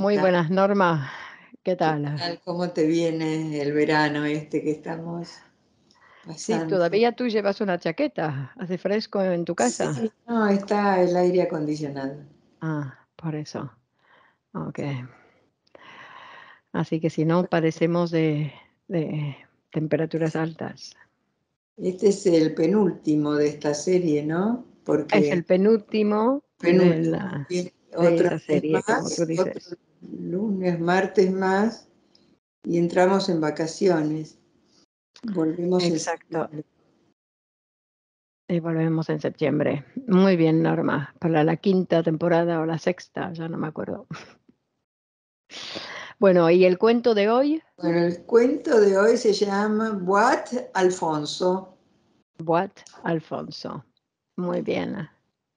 Muy tal? buenas, Norma. ¿Qué ¿Qué tal? tal? ¿Cómo te viene el verano este que estamos Sí, pasando? todavía tú llevas una chaqueta. ¿Hace fresco en tu casa? Sí, no, está el aire acondicionado. Ah, por eso. Ok. Así que si no, padecemos de temperaturas altas. Este es el penúltimo de esta serie, ¿no? Es el Porque penúltimo penúltimo. Y de otro esa lunes serie, como tú más, dices. otro lunes, martes más, y entramos en vacaciones. Volvemos en Exacto. septiembre. Y volvemos en septiembre. Muy bien, Norma. Para la quinta temporada o la sexta, ya no me acuerdo. Bueno, ¿y el cuento de hoy? Bueno, el cuento de hoy se llama What Alfonso. What, Alfonso. Muy bien.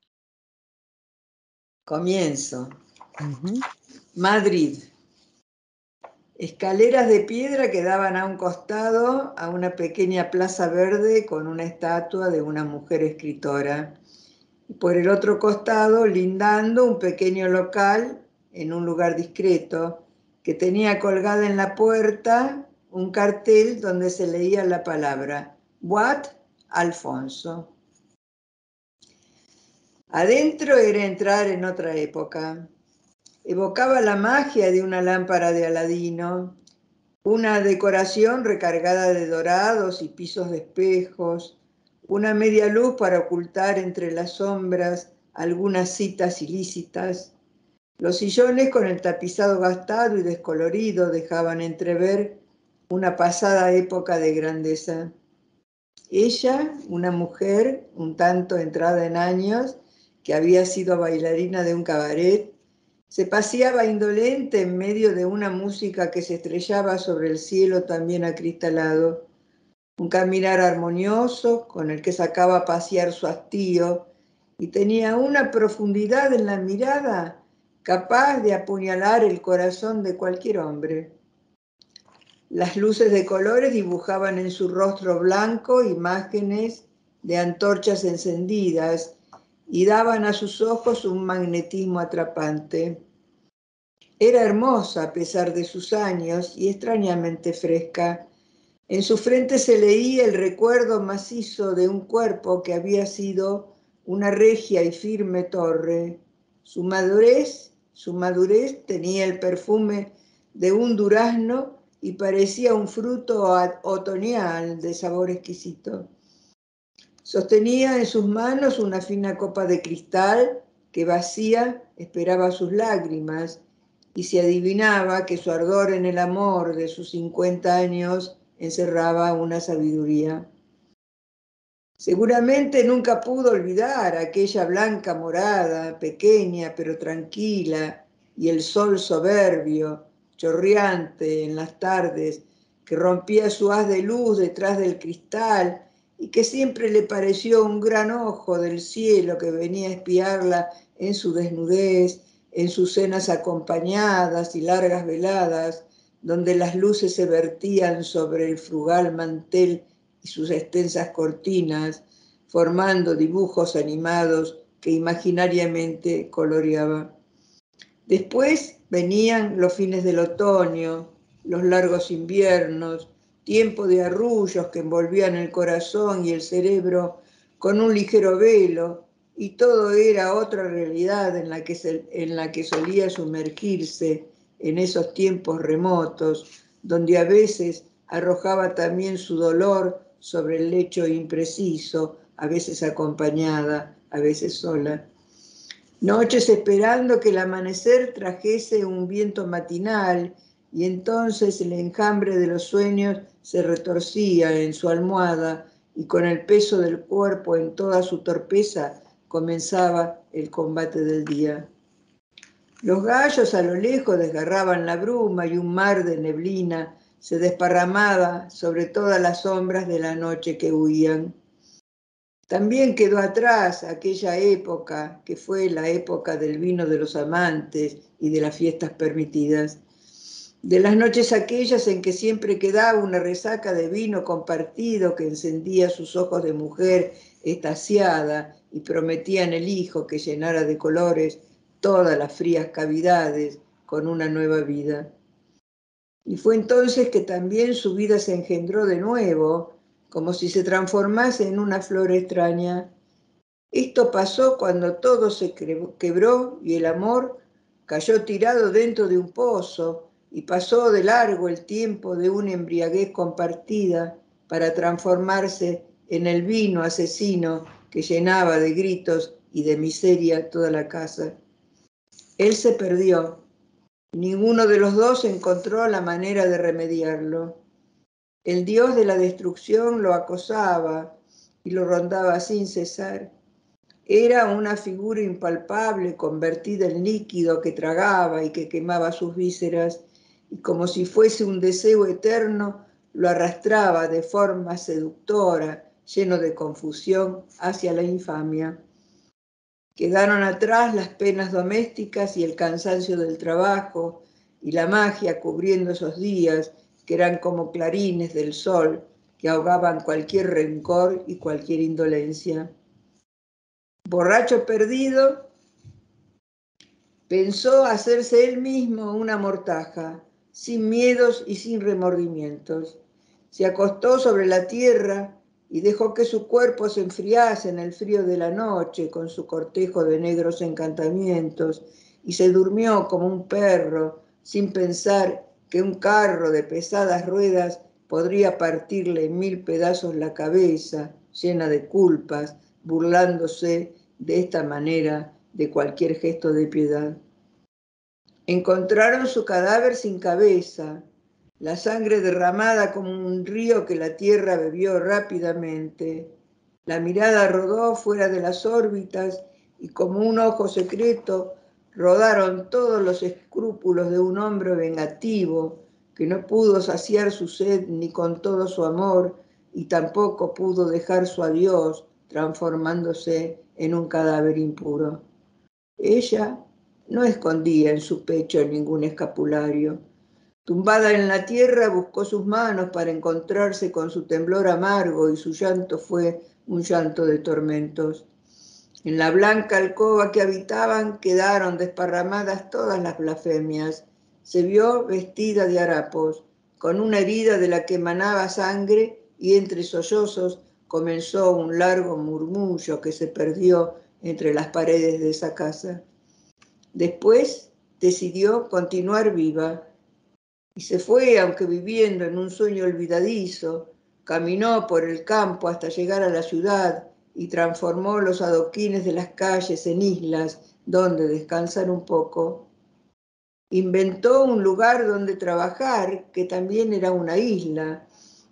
Comienzo. Ujú. Madrid. Escaleras de piedra que daban a un costado a una pequeña plaza verde con una estatua de una mujer escritora. Y por el otro costado, lindando un pequeño local en un lugar discreto que tenía colgada en la puerta un cartel donde se leía la palabra What Alfonso. Adentro era entrar en otra época. Evocaba la magia de una lámpara de Aladino, una decoración recargada de dorados y pisos de espejos, una media luz para ocultar entre las sombras algunas citas ilícitas. Los sillones con el tapizado gastado y descolorido dejaban entrever una pasada época de grandeza. Ella, una mujer un tanto entrada en años, que había sido bailarina de un cabaret, se paseaba indolente en medio de una música que se estrellaba sobre el cielo también acristalado, un caminar armonioso con el que sacaba a pasear su hastío y tenía una profundidad en la mirada capaz de apuñalar el corazón de cualquier hombre. Las luces de colores dibujaban en su rostro blanco imágenes de antorchas encendidas y daban a sus ojos un magnetismo atrapante. Era hermosa a pesar de sus años y extrañamente fresca. En su frente se leía el recuerdo macizo de un cuerpo que había sido una regia y firme torre. Su madurez tenía el perfume de un durazno y parecía un fruto otoñal de sabor exquisito. Sostenía en sus manos una fina copa de cristal que vacía esperaba sus lágrimas y se adivinaba que su ardor en el amor de sus 50 años encerraba una sabiduría. Seguramente nunca pudo olvidar aquella blanca morada, pequeña pero tranquila, y el sol soberbio, chorreante en las tardes, que rompía su haz de luz detrás del cristal y que siempre le pareció un gran ojo del cielo que venía a espiarla en su desnudez, en sus cenas acompañadas y largas veladas, donde las luces se vertían sobre el frugal mantel y sus extensas cortinas, formando dibujos animados que imaginariamente coloreaba. Después venían los fines del otoño, los largos inviernos, tiempo de arrullos que envolvían el corazón y el cerebro con un ligero velo, y todo era otra realidad en la que solía sumergirse en esos tiempos remotos, donde a veces arrojaba también su dolor sobre el lecho impreciso, a veces acompañada, a veces sola. Noches esperando que el amanecer trajese un viento matinal y entonces el enjambre de los sueños se retorcía en su almohada y con el peso del cuerpo en toda su torpeza comenzaba el combate del día. Los gallos a lo lejos desgarraban la bruma y un mar de neblina se desparramaba sobre todas las sombras de la noche que huían. También quedó atrás aquella época que fue la época del vino de los amantes y de las fiestas permitidas, de las noches aquellas en que siempre quedaba una resaca de vino compartido que encendía sus ojos de mujer extasiada y prometía en el hijo que llenara de colores todas las frías cavidades con una nueva vida. Y fue entonces que también su vida se engendró de nuevo, como si se transformase en una flor extraña. Esto pasó cuando todo se quebró y el amor cayó tirado dentro de un pozo y pasó de largo el tiempo de una embriaguez compartida para transformarse en el vino asesino que llenaba de gritos y de miseria toda la casa. Él se perdió. Ninguno de los dos encontró la manera de remediarlo. El dios de la destrucción lo acosaba y lo rondaba sin cesar. Era una figura impalpable, convertida en líquido que tragaba y que quemaba sus vísceras, y como si fuese un deseo eterno, lo arrastraba de forma seductora, lleno de confusión, hacia la infamia. Quedaron atrás las penas domésticas y el cansancio del trabajo, y la magia cubriendo esos días que eran como clarines del sol que ahogaban cualquier rencor y cualquier indolencia. Borracho perdido, pensó hacerse él mismo una mortaja, sin miedos y sin remordimientos. Se acostó sobre la tierra y dejó que su cuerpo se enfriase en el frío de la noche con su cortejo de negros encantamientos, y se durmió como un perro, sin pensar que un carro de pesadas ruedas podría partirle en 1000 pedazos la cabeza, llena de culpas, burlándose de esta manera de cualquier gesto de piedad. Encontraron su cadáver sin cabeza, la sangre derramada como un río que la tierra bebió rápidamente. La mirada rodó fuera de las órbitas y como un ojo secreto rodaron todos los escrúpulos de un hombre vengativo que no pudo saciar su sed ni con todo su amor y tampoco pudo dejar su adiós transformándose en un cadáver impuro. Ella no escondía en su pecho ningún escapulario. Tumbada en la tierra, buscó sus manos para encontrarse con su temblor amargo y su llanto fue un llanto de tormentos. En la blanca alcoba que habitaban quedaron desparramadas todas las blasfemias. Se vio vestida de harapos, con una herida de la que emanaba sangre, y entre sollozos comenzó un largo murmullo que se perdió entre las paredes de esa casa. Después decidió continuar viva y se fue, aunque viviendo en un sueño olvidadizo, caminó por el campo hasta llegar a la ciudad y transformó los adoquines de las calles en islas donde descansar un poco. Inventó un lugar donde trabajar que también era una isla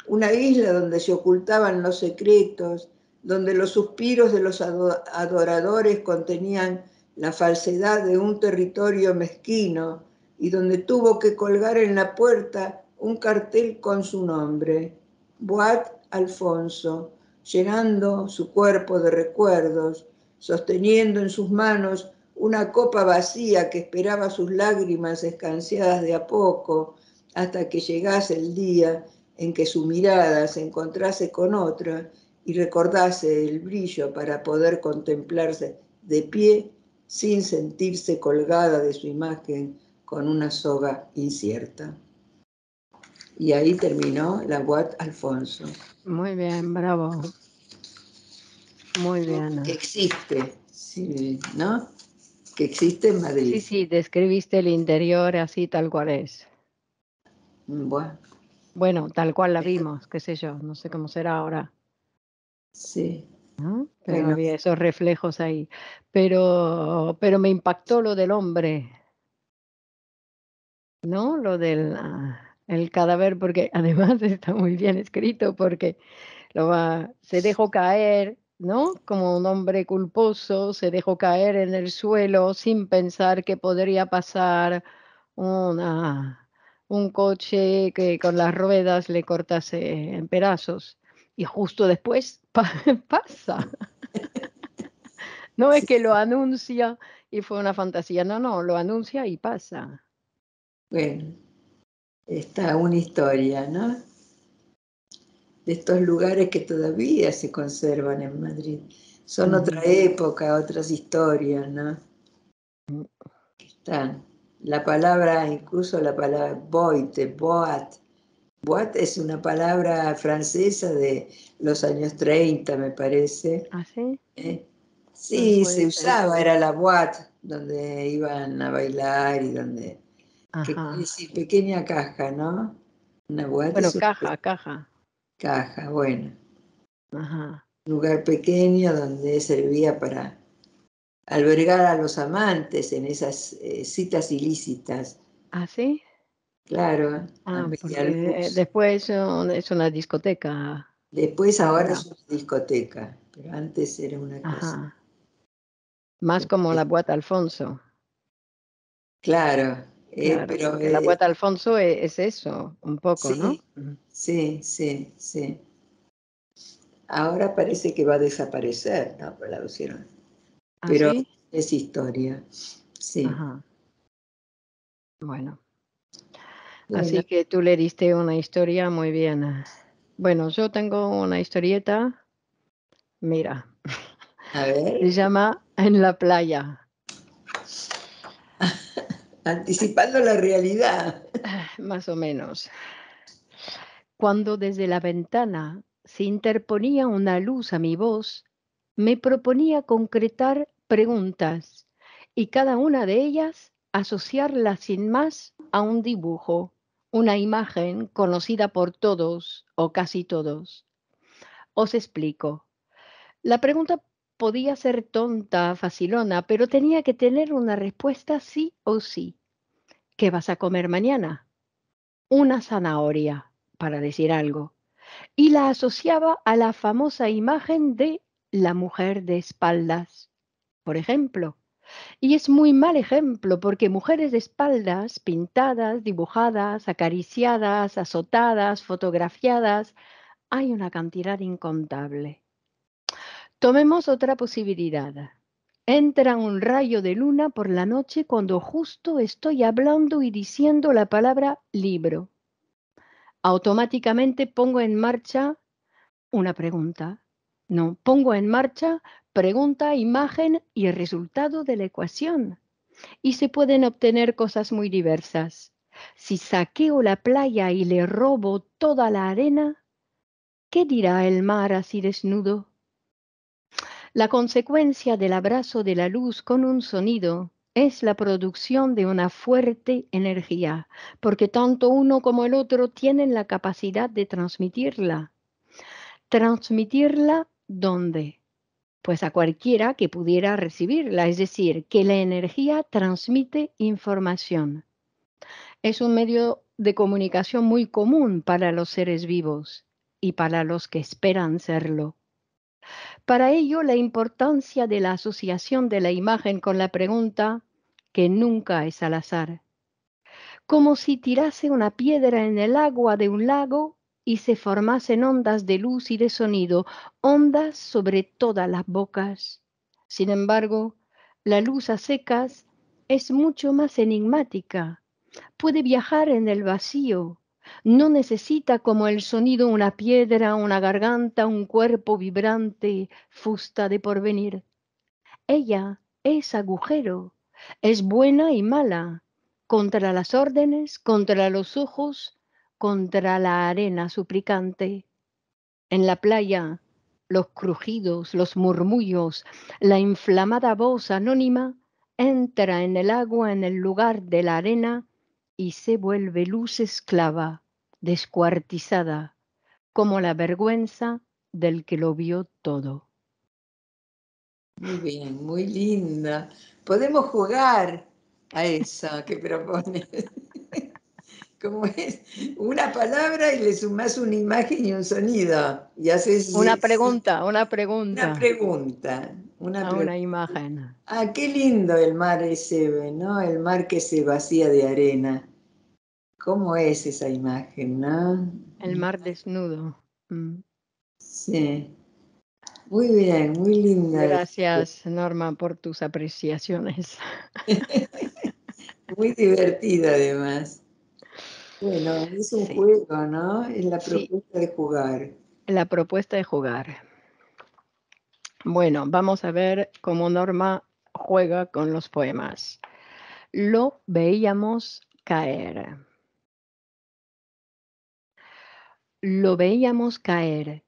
donde se ocultaban los secretos, donde los suspiros de los adoradores contenían la falsedad de un territorio mezquino y donde tuvo que colgar en la puerta un cartel con su nombre, Boat Alfonso, llenando su cuerpo de recuerdos, sosteniendo en sus manos una copa vacía que esperaba sus lágrimas escanciadas de a poco hasta que llegase el día en que su mirada se encontrase con otra y recordase el brillo para poder contemplarse de pie sin sentirse colgada de su imagen con una soga incierta. Y ahí terminó la Boat Alfonso. Muy bien, bravo. Muy bien. Que existe, sí, ¿no? Que existe en Madrid. Sí, sí, describiste el interior así tal cual es. Bueno, Bueno, tal cual la vimos, qué sé yo, no sé cómo será ahora, sí. ¿no? Pero Bueno, había esos reflejos ahí. Pero me impactó lo del hombre, ¿no? Lo del el cadáver, porque además está muy bien escrito, porque se dejó caer, ¿no? Como un hombre culposo, se dejó caer en el suelo sin pensar que podría pasar una un coche que con las ruedas le cortase en pedazos. Y justo después pasa. No es sí. que lo anuncia y fue una fantasía, no, no, lo anuncia y pasa. Bueno, está una historia, ¿no? De estos lugares que todavía se conservan en Madrid. Son otra Ujú. época, otras historias, ¿no? Que están. La palabra, incluso la palabra boat es una palabra francesa de los años 30, me parece. ¿Ah, sí? Sí, Puede se ser. usaba, era la boate, donde iban a bailar y donde, que quiere Ajá. decir pequeña caja, ¿no? Una boate Bueno, es una caja. caja, bueno, Ajá. un lugar pequeño donde servía para albergar a los amantes en esas citas ilícitas. ¿Ah, sí? Claro, a Ah, media porque luz. después es una discoteca Después ahora ahora. es una discoteca, pero antes era una cosa. Ajá. Más como la Boate Alfonso. Claro, Claro, pero porque la Boate Alfonso es eso, un poco, ¿no? sí, sí, sí, sí. Ahora parece que va a desaparecer, ¿no? Pues la pusieron. ¿Ah, Pero sí? es historia, sí. Ajá. Bueno, Bueno, así que tú le diste una historia muy bien. Bueno, yo tengo una historieta, mira, a se ver, llama En la playa. anticipando la realidad. Más o menos. Cuando desde la ventana se interponía una luz a mi voz, me proponía concretar preguntas y cada una de ellas asociarlas sin más a un dibujo, una imagen conocida por todos o casi todos. Os explico. La pregunta podía ser tonta, facilona, pero tenía que tener una respuesta sí o sí. ¿Qué vas a comer mañana? Una zanahoria, para decir algo, y la asociaba a la famosa imagen de la mujer de espaldas, por ejemplo. Y es muy mal ejemplo porque mujeres de espaldas, pintadas, dibujadas, acariciadas, azotadas, fotografiadas, hay una cantidad incontable. Tomemos otra posibilidad. Entra un rayo de luna por la noche cuando justo estoy hablando y diciendo la palabra libro. Automáticamente pongo en marcha una pregunta. No, pongo en marcha pregunta, imagen y resultado de la ecuación. Y se pueden obtener cosas muy diversas. Si saqueo la playa y le robo toda la arena, ¿qué dirá el mar así desnudo? La consecuencia del abrazo de la luz con un sonido es la producción de una fuerte energía, porque tanto uno como el otro tienen la capacidad de transmitirla. ¿Transmitirla dónde? Pues a cualquiera que pudiera recibirla, es decir, que la energía transmite información. Es un medio de comunicación muy común para los seres vivos y para los que esperan serlo. Para ello, la importancia de la asociación de la imagen con la pregunta, que nunca es al azar, como si tirase una piedra en el agua de un lago y se formasen ondas de luz y de sonido, ondas sobre todas las bocas. Sin embargo, la luz a secas es mucho más enigmática. Puede viajar en el vacío. No necesita como el sonido una piedra, una garganta, un cuerpo vibrante, fusta de porvenir. Ella es agujero, es buena y mala, contra las órdenes, contra los ojos, contra la arena suplicante. En la playa, los crujidos, los murmullos, la inflamada voz anónima entra en el agua en el lugar de la arena y se vuelve luz esclava, descuartizada, como la vergüenza del que lo vio todo. Muy bien, muy linda. Podemos jugar a eso que propones. ¿Cómo es? Una palabra y le sumás una imagen y un sonido. Y haces Una una pregunta pregunta. Una a una pregunta. imagen. Ah, qué lindo el mar ese, ¿no? El mar que se vacía de arena. ¿Cómo es esa imagen, no? El mar desnudo. Mm. Sí. Muy bien, muy linda. Gracias, Norma, por tus apreciaciones. Muy divertida además. Bueno, es un Sí, juego, ¿no? Es la sí, propuesta de jugar. la propuesta de jugar. Bueno, vamos a ver cómo Norma juega con los poemas. Lo veíamos caer. Lo veíamos caer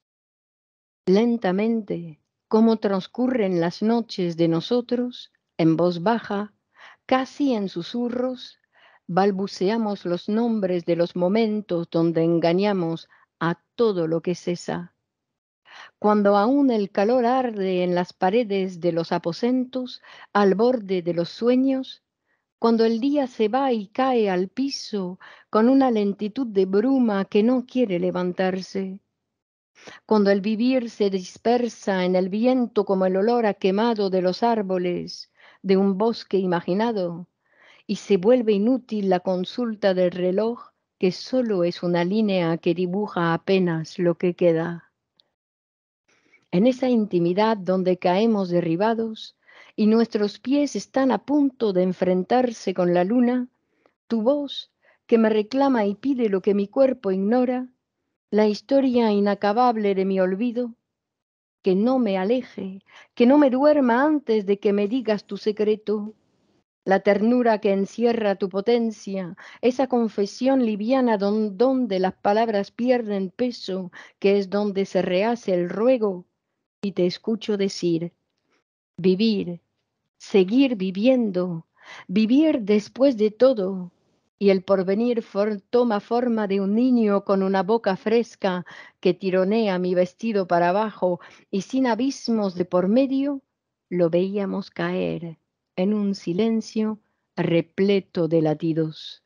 lentamente, como transcurren las noches de nosotros, en voz baja, casi en susurros, balbuceamos los nombres de los momentos donde engañamos a todo lo que cesa. Cuando aún el calor arde en las paredes de los aposentos, al borde de los sueños, cuando el día se va y cae al piso con una lentitud de bruma que no quiere levantarse, cuando el vivir se dispersa en el viento como el olor a quemado de los árboles de un bosque imaginado, y se vuelve inútil la consulta del reloj que solo es una línea que dibuja apenas lo que queda. En esa intimidad donde caemos derribados y nuestros pies están a punto de enfrentarse con la luna, tu voz, que me reclama y pide lo que mi cuerpo ignora, la historia inacabable de mi olvido, que no me aleje, que no me duerma antes de que me digas tu secreto, la ternura que encierra tu potencia, esa confesión liviana donde las palabras pierden peso, que es donde se rehace el ruego, y te escucho decir, vivir, seguir viviendo, vivir después de todo. Y el porvenir toma forma de un niño con una boca fresca que tironea mi vestido para abajo y sin abismos de por medio, lo veíamos caer en un silencio repleto de latidos.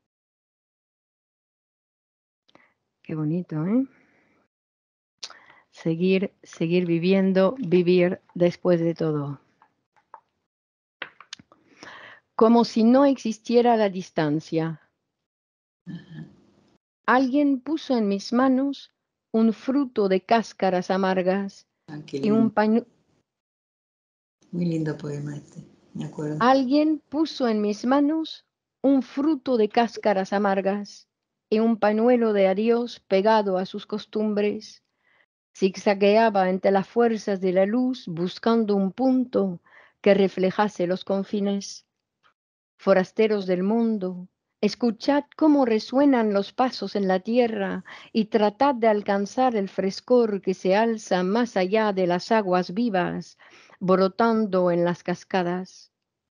Qué bonito, ¿eh? Seguir viviendo, vivir después de todo. Como si no existiera la distancia. Alguien puso en mis manos un fruto de cáscaras amargas Ah, qué y un lindo. pañuelo. Muy lindo poema este, me acuerdo. Alguien puso en mis manos un fruto de cáscaras amargas y un pañuelo de adiós pegado a sus costumbres. Zigzagueaba entre las fuerzas de la luz buscando un punto que reflejase los confines. Forasteros del mundo, escuchad cómo resuenan los pasos en la tierra y tratad de alcanzar el frescor que se alza más allá de las aguas vivas, brotando en las cascadas.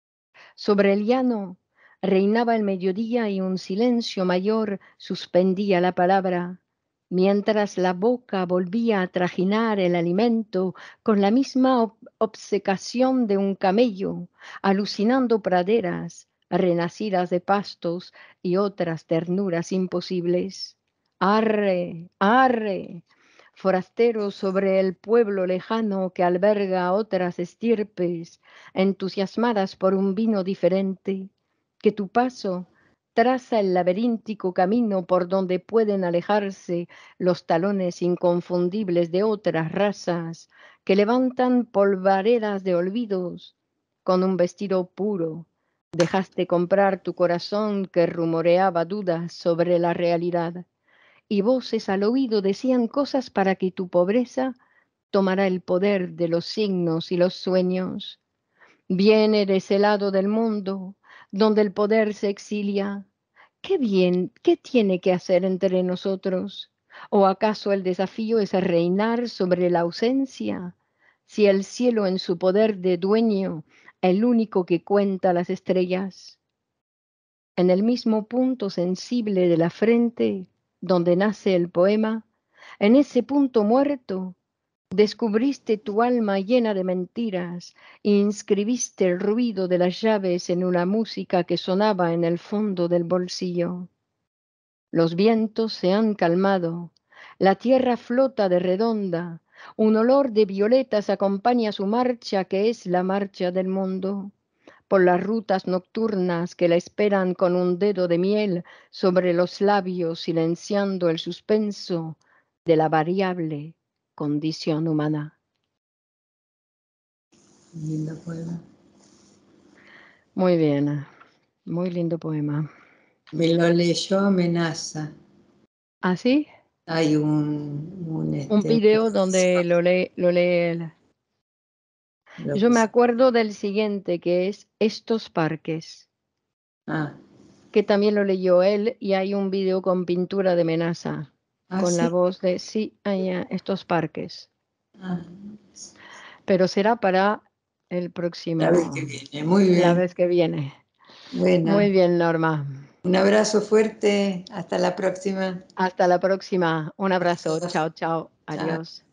Sobre el llano reinaba el mediodía y un silencio mayor suspendía la palabra, mientras la boca volvía a trajinar el alimento con la misma obcecación de un camello, alucinando praderas renacidas de pastos y otras ternuras imposibles. Arre, arre, forastero sobre el pueblo lejano que alberga a otras estirpes, entusiasmadas por un vino diferente, que tu paso traza el laberíntico camino por donde pueden alejarse los talones inconfundibles de otras razas que levantan polvaredas de olvidos. Con un vestido puro dejaste comprar tu corazón que rumoreaba dudas sobre la realidad, y voces al oído decían cosas para que tu pobreza tomara el poder de los signos y los sueños. Viene de ese lado del mundo donde el poder se exilia. ¿Qué bien, qué tiene que hacer entre nosotros? ¿O acaso el desafío es reinar sobre la ausencia? Si el cielo en su poder de dueño, el único que cuenta las estrellas, en el mismo punto sensible de la frente donde nace el poema, en ese punto muerto, descubriste tu alma llena de mentiras e inscribiste el ruido de las llaves en una música que sonaba en el fondo del bolsillo. Los vientos se han calmado, la tierra flota de redonda, un olor de violetas acompaña su marcha que es la marcha del mundo por las rutas nocturnas que la esperan con un dedo de miel sobre los labios, silenciando el suspenso de la variable condición humana. Lindo poema. Muy bien, muy lindo poema. Me lo leyó Amenaza. ¿Así? Hay Un un video donde lo lee él. lo Yo que me se- acuerdo del siguiente, que es Estos parques. Ah, que también lo leyó él, y hay un video con pintura de Menaza, ah, con la sí. voz de sí, hay estos parques. Ah, Pero será para el la vez que próximo, viene. Muy la bien. vez que viene. Bueno, Muy bien, Norma. un abrazo fuerte. Hasta la próxima. Hasta la próxima. Un abrazo. Adiós. Chao, chao. Chao. Adiós.